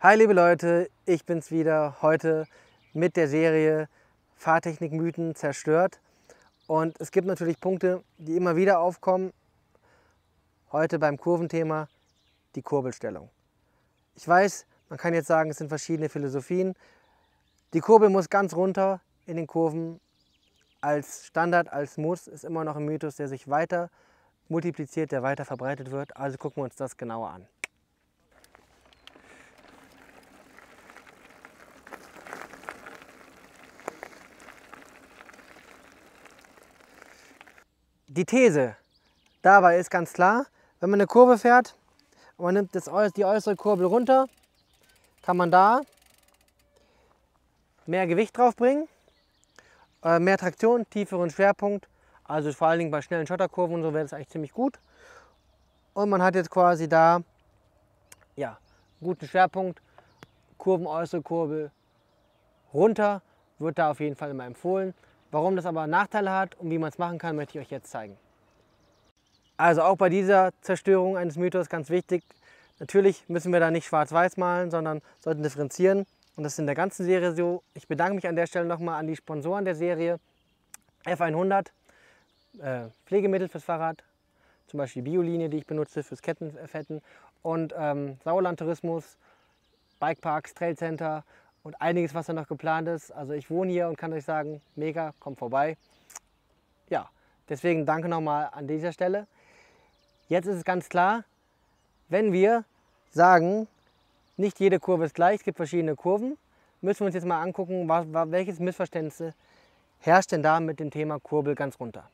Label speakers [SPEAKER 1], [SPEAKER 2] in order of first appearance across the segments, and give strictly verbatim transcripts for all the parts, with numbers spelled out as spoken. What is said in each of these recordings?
[SPEAKER 1] Hi liebe Leute, ich bin's wieder, heute mit der Serie Fahrtechnik-Mythen zerstört. Und es gibt natürlich Punkte, die immer wieder aufkommen. Heute beim Kurventhema die Kurbelstellung. Ich weiß, man kann jetzt sagen, es sind verschiedene Philosophien. Die Kurbel muss ganz runter in den Kurven als Standard, als Muss, ist immer noch ein Mythos, der sich weiter multipliziert, der weiter verbreitet wird. Also gucken wir uns das genauer an. Die These dabei ist ganz klar, wenn man eine Kurve fährt und man nimmt das, die äußere Kurbel runter, kann man da mehr Gewicht drauf bringen, äh, mehr Traktion, tieferen Schwerpunkt, also vor allen Dingen bei schnellen Schotterkurven und so wäre das eigentlich ziemlich gut. Und man hat jetzt quasi da ja, guten Schwerpunkt, Kurven, äußere Kurbel runter, wird da auf jeden Fall immer empfohlen. Warum das aber Nachteile hat und wie man es machen kann, möchte ich euch jetzt zeigen. Also auch bei dieser Zerstörung eines Mythos ganz wichtig, natürlich müssen wir da nicht schwarz-weiß malen, sondern sollten differenzieren. Und das ist in der ganzen Serie so. Ich bedanke mich an der Stelle nochmal an die Sponsoren der Serie. F hundert, äh, Pflegemittel fürs Fahrrad, zum Beispiel Biolinie, die ich benutze fürs Kettenfetten, und ähm, Sauerland Tourismus, Bikeparks, Trail Center und einiges, was da noch geplant ist. Also ich wohne hier und kann euch sagen, mega, kommt vorbei. Ja, deswegen danke nochmal an dieser Stelle. Jetzt ist es ganz klar, wenn wir sagen, nicht jede Kurve ist gleich, es gibt verschiedene Kurven, müssen wir uns jetzt mal angucken, was, welches Missverständnis herrscht denn da mit dem Thema Kurbel ganz runter.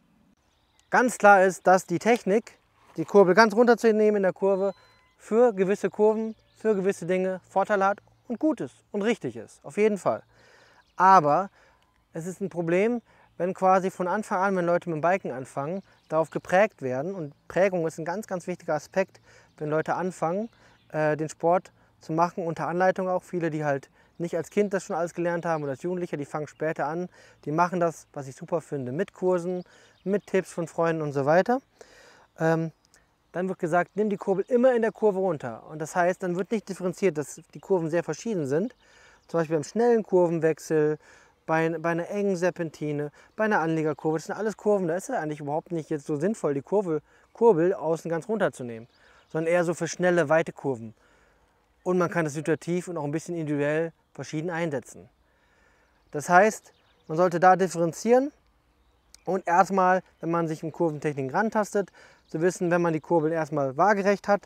[SPEAKER 1] Ganz klar ist, dass die Technik, die Kurbel ganz runter zu nehmen in der Kurve, für gewisse Kurven, für gewisse Dinge Vorteile hat und gut ist und richtig ist, auf jeden Fall. Aber es ist ein Problem, wenn quasi von Anfang an, wenn Leute mit dem Biken anfangen, darauf geprägt werden. Und Prägung ist ein ganz, ganz wichtiger Aspekt, wenn Leute anfangen, äh, den Sport zu machen, unter Anleitung auch. Viele, die halt nicht als Kind das schon alles gelernt haben oder als Jugendliche, die fangen später an. Die machen das, was ich super finde, mit Kursen, mit Tipps von Freunden und so weiter. Ähm, Dann wird gesagt, nimm die Kurbel immer in der Kurve runter. Und das heißt, dann wird nicht differenziert, dass die Kurven sehr verschieden sind. Zum Beispiel beim schnellen Kurvenwechsel, bei, bei einer engen Serpentine, bei einer Anlegerkurve. Das sind alles Kurven, da ist es eigentlich überhaupt nicht jetzt so sinnvoll, die Kurve, Kurbel außen ganz runterzunehmen, sondern eher so für schnelle, weite Kurven. Und man kann das situativ und auch ein bisschen individuell verschieden einsetzen. Das heißt, man sollte da differenzieren. Und erstmal, wenn man sich in Kurventechnik rantastet, zu wissen, wenn man die Kurbel erstmal waagerecht hat,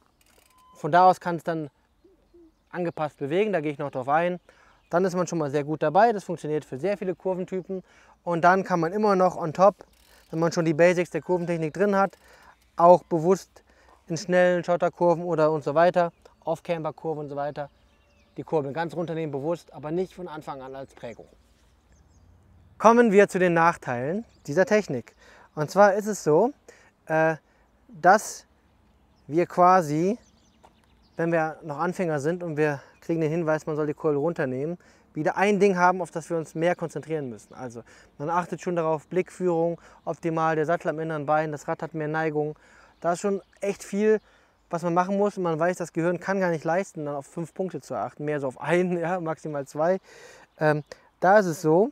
[SPEAKER 1] von da aus kann es dann angepasst bewegen, da gehe ich noch drauf ein, dann ist man schon mal sehr gut dabei, das funktioniert für sehr viele Kurventypen und dann kann man immer noch on top, wenn man schon die Basics der Kurventechnik drin hat, auch bewusst in schnellen Schotterkurven oder und so weiter, Off-Camber-Kurven und so weiter, die Kurbel ganz runternehmen, bewusst, aber nicht von Anfang an als Prägung. Kommen wir zu den Nachteilen dieser Technik. Und zwar ist es so, äh, dass wir quasi, wenn wir noch Anfänger sind und wir kriegen den Hinweis, man soll die Kurbel runternehmen, wieder ein Ding haben, auf das wir uns mehr konzentrieren müssen. Also man achtet schon darauf, Blickführung, optimal, der Sattel am inneren Bein, das Rad hat mehr Neigung. Da ist schon echt viel, was man machen muss und man weiß, das Gehirn kann gar nicht leisten, dann auf fünf Punkte zu achten, mehr so auf einen, ja, maximal zwei. Ähm, da ist es so,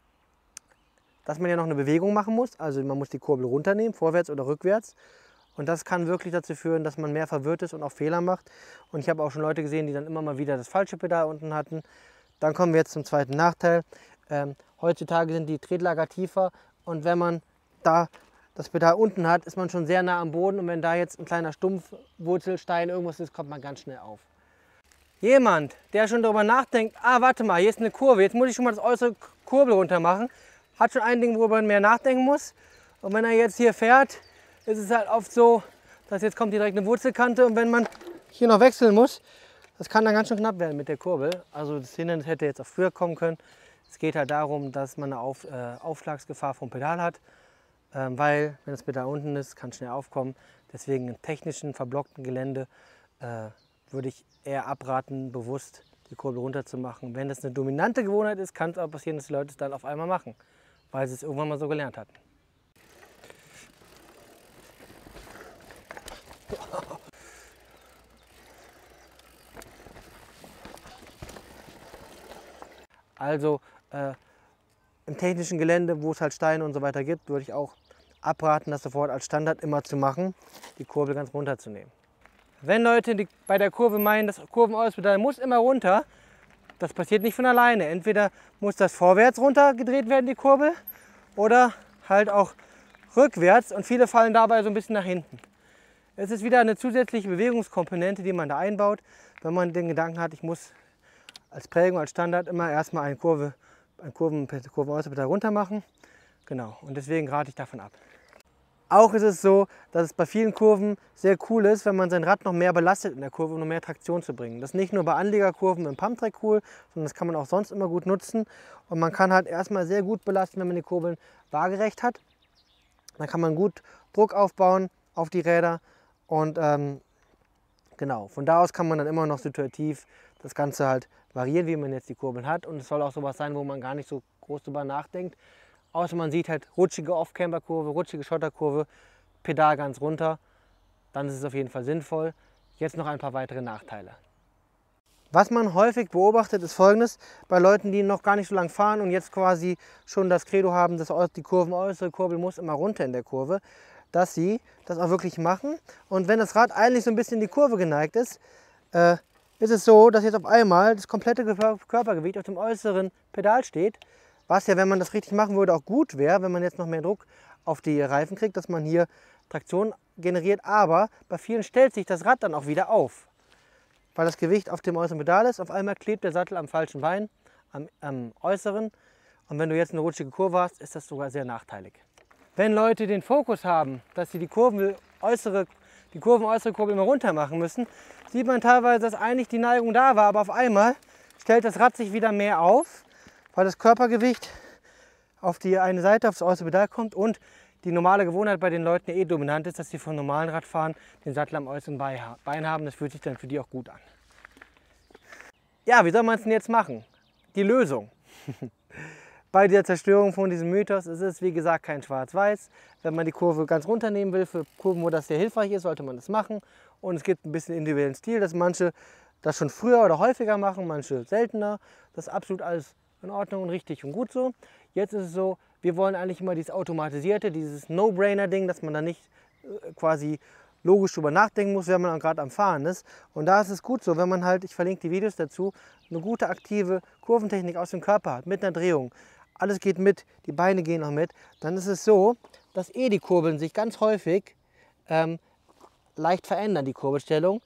[SPEAKER 1] dass man ja noch eine Bewegung machen muss, also man muss die Kurbel runternehmen, vorwärts oder rückwärts. Und das kann wirklich dazu führen, dass man mehr verwirrt ist und auch Fehler macht. Und ich habe auch schon Leute gesehen, die dann immer mal wieder das falsche Pedal unten hatten. Dann kommen wir jetzt zum zweiten Nachteil. Ähm, heutzutage sind die Tretlager tiefer und wenn man da das Pedal unten hat, ist man schon sehr nah am Boden. Und wenn da jetzt ein kleiner Stumpf, Wurzelstein, irgendwas ist, kommt man ganz schnell auf. Jemand, der schon darüber nachdenkt, ah warte mal, hier ist eine Kurve, jetzt muss ich schon mal das äußere Kurbel runter machen, hat schon ein Ding, worüber man mehr nachdenken muss. Und wenn er jetzt hier fährt, ist es halt oft so, dass jetzt kommt hier direkt eine Wurzelkante und wenn man hier noch wechseln muss, das kann dann ganz schön knapp werden mit der Kurbel. Also das Hindernis hätte jetzt auch früher kommen können. Es geht halt darum, dass man eine Auf, äh, Aufschlagsgefahr vom Pedal hat, ähm, weil wenn das Pedal unten ist, kann es schnell aufkommen. Deswegen im technischen, verblockten Gelände äh, würde ich eher abraten, bewusst die Kurbel runter zu machen. Wenn das eine dominante Gewohnheit ist, kann es auch passieren, dass die Leute es dann auf einmal machen, weil sie es irgendwann mal so gelernt hatten. Also äh, im technischen Gelände, wo es halt Steine und so weiter gibt, würde ich auch abraten, das sofort als Standard immer zu machen, die Kurbel ganz runterzunehmen. Wenn Leute die bei der Kurve meinen, das Kurvenausbedal muss immer runter, das passiert nicht von alleine. Entweder muss das vorwärts runter gedreht werden, die Kurbel, oder halt auch rückwärts, und viele fallen dabei so ein bisschen nach hinten. Es ist wieder eine zusätzliche Bewegungskomponente, die man da einbaut, wenn man den Gedanken hat, ich muss als Prägung, als Standard immer erstmal eine Kurve, ein Kurven, Kurvenausbedal runter machen. Genau, und deswegen rate ich davon ab. Auch ist es so, dass es bei vielen Kurven sehr cool ist, wenn man sein Rad noch mehr belastet in der Kurve, um noch mehr Traktion zu bringen. Das ist nicht nur bei Anliegerkurven im Pumptrack cool, sondern das kann man auch sonst immer gut nutzen. Und man kann halt erstmal sehr gut belasten, wenn man die Kurbeln waagerecht hat. Dann kann man gut Druck aufbauen auf die Räder und ähm, genau, von da aus kann man dann immer noch situativ das Ganze halt variieren, wie man jetzt die Kurbeln hat. Und es soll auch sowas sein, wo man gar nicht so groß drüber nachdenkt. Außer man sieht halt rutschige Off-Camber-Kurve, rutschige Schotterkurve, Pedal ganz runter, dann ist es auf jeden Fall sinnvoll. Jetzt noch ein paar weitere Nachteile. Was man häufig beobachtet, ist Folgendes: Bei Leuten, die noch gar nicht so lange fahren und jetzt quasi schon das Credo haben, dass die Kurvenäußere Kurbel muss immer runter in der Kurve, dass sie das auch wirklich machen. Und wenn das Rad eigentlich so ein bisschen in die Kurve geneigt ist, äh, ist es so, dass jetzt auf einmal das komplette Körpergewicht auf dem äußeren Pedal steht. Was ja, wenn man das richtig machen würde, auch gut wäre, wenn man jetzt noch mehr Druck auf die Reifen kriegt, dass man hier Traktion generiert. Aber bei vielen stellt sich das Rad dann auch wieder auf, weil das Gewicht auf dem äußeren Pedal ist. Auf einmal klebt der Sattel am falschen Bein, am, am äußeren. Und wenn du jetzt eine rutschige Kurve hast, ist das sogar sehr nachteilig. Wenn Leute den Fokus haben, dass sie die, Kurven äußere, die kurvenäußere Kurbel immer runter machen müssen, sieht man teilweise, dass eigentlich die Neigung da war, aber auf einmal stellt das Rad sich wieder mehr auf, weil das Körpergewicht auf die eine Seite, aufs äußere Pedal kommt und die normale Gewohnheit bei den Leuten eh dominant ist, dass sie von normalen Radfahren den Sattel am äußeren Bein haben. Das fühlt sich dann für die auch gut an. Ja, wie soll man es denn jetzt machen? Die Lösung. Bei der Zerstörung von diesem Mythos ist es, wie gesagt, kein Schwarz-Weiß. Wenn man die Kurve ganz runternehmen will, für Kurven, wo das sehr hilfreich ist, sollte man das machen. Und es gibt ein bisschen individuellen Stil, dass manche das schon früher oder häufiger machen, manche seltener. Das ist absolut alles in Ordnung und richtig und gut so. Jetzt ist es so, wir wollen eigentlich immer dieses Automatisierte, dieses No-Brainer-Ding, dass man da nicht äh, quasi logisch drüber nachdenken muss, wenn man gerade am Fahren ist. Und da ist es gut so, wenn man halt, ich verlinke die Videos dazu, eine gute aktive Kurventechnik aus dem Körper hat, mit einer Drehung. Alles geht mit, die Beine gehen auch mit. Dann ist es so, dass eh die Kurbeln sich ganz häufig ähm, leicht verändern, die Kurbelstellung.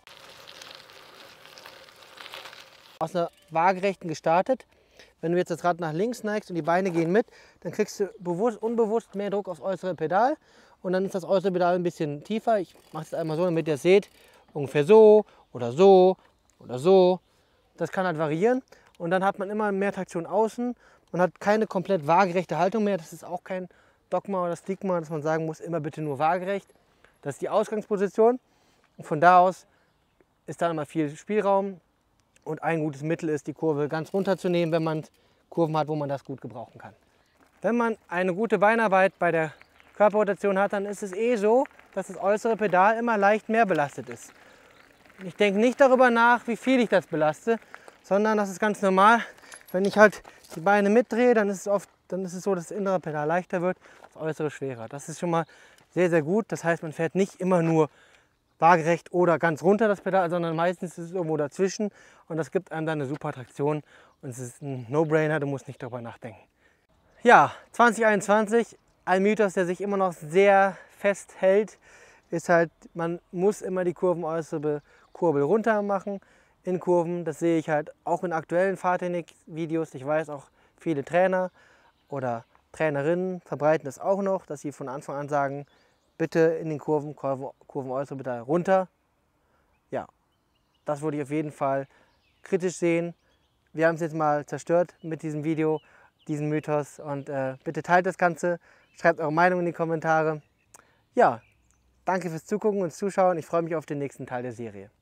[SPEAKER 1] Aus einer waagerechten gestartet. Wenn du jetzt das Rad nach links neigst und die Beine gehen mit, dann kriegst du bewusst, unbewusst mehr Druck aufs äußere Pedal. Und dann ist das äußere Pedal ein bisschen tiefer. Ich mache es einmal so, damit ihr es seht. Ungefähr so oder so oder so. Das kann halt variieren. Und dann hat man immer mehr Traktion außen. Man hat keine komplett waagerechte Haltung mehr. Das ist auch kein Dogma oder Stigma, dass man sagen muss, immer bitte nur waagerecht. Das ist die Ausgangsposition. Und von da aus ist dann immer viel Spielraum. Und ein gutes Mittel ist, die Kurve ganz runterzunehmen, wenn man Kurven hat, wo man das gut gebrauchen kann. Wenn man eine gute Beinarbeit bei der Körperrotation hat, dann ist es eh so, dass das äußere Pedal immer leicht mehr belastet ist. Ich denke nicht darüber nach, wie viel ich das belaste, sondern das ist ganz normal. Wenn ich halt die Beine mitdrehe, dann ist es oft, dann ist es so, dass das innere Pedal leichter wird, das äußere schwerer. Das ist schon mal sehr, sehr gut. Das heißt, man fährt nicht immer nur waagerecht oder ganz runter das Pedal, sondern meistens ist es irgendwo dazwischen und das gibt einem dann eine super Traktion und es ist ein No-Brainer, du musst nicht darüber nachdenken. Ja, zwanzig einundzwanzig, ein Mythos, der sich immer noch sehr fest hält, ist halt, man muss immer die kurvenäußere Kurbel runter machen in Kurven. Das sehe ich halt auch in aktuellen Fahrtechnik-Videos. Ich weiß auch, viele Trainer oder Trainerinnen verbreiten das auch noch, dass sie von Anfang an sagen, bitte in den Kurven, Kurven, Kurvenäußere bitte runter. Ja, das würde ich auf jeden Fall kritisch sehen. Wir haben es jetzt mal zerstört mit diesem Video, diesen Mythos. Und äh, bitte teilt das Ganze, schreibt eure Meinung in die Kommentare. Ja, danke fürs Zugucken und Zuschauen. Ich freue mich auf den nächsten Teil der Serie.